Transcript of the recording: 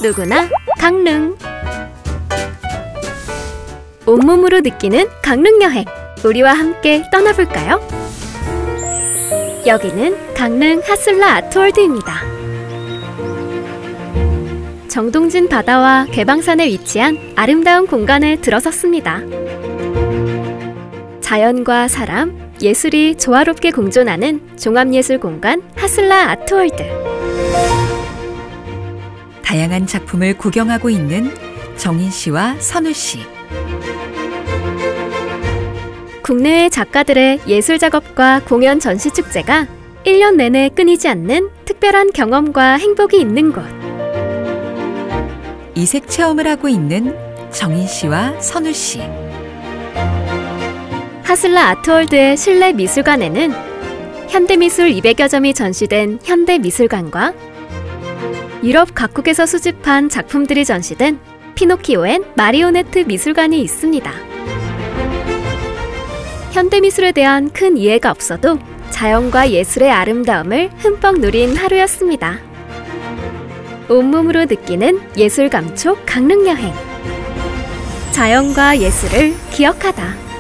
누구나 강릉. 온몸으로 느끼는 강릉 여행. 우리와 함께 떠나볼까요? 여기는 강릉 하슬라 아트월드입니다. 정동진 바다와 개방산에 위치한 아름다운 공간에 들어섰습니다. 자연과 사람, 예술이 조화롭게 공존하는 종합예술 공간 하슬라 아트월드. 다양한 작품을 구경하고 있는 정인 씨와 선우 씨. 국내외 작가들의 예술 작업과 공연 전시 축제가 1년 내내 끊이지 않는 특별한 경험과 행복이 있는 곳. 이색 체험을 하고 있는 정인 씨와 선우 씨. 하슬라 아트월드의 실내 미술관에는 현대미술 200여 점이 전시된 현대미술관과 유럽 각국에서 수집한 작품들이 전시된 피노키오 앤 마리오네트 미술관이 있습니다. 현대미술에 대한 큰 이해가 없어도 자연과 예술의 아름다움을 흠뻑 누린 하루였습니다. 온몸으로 느끼는 예술 감촉 강릉 여행. 자연과 예술을 기억하다.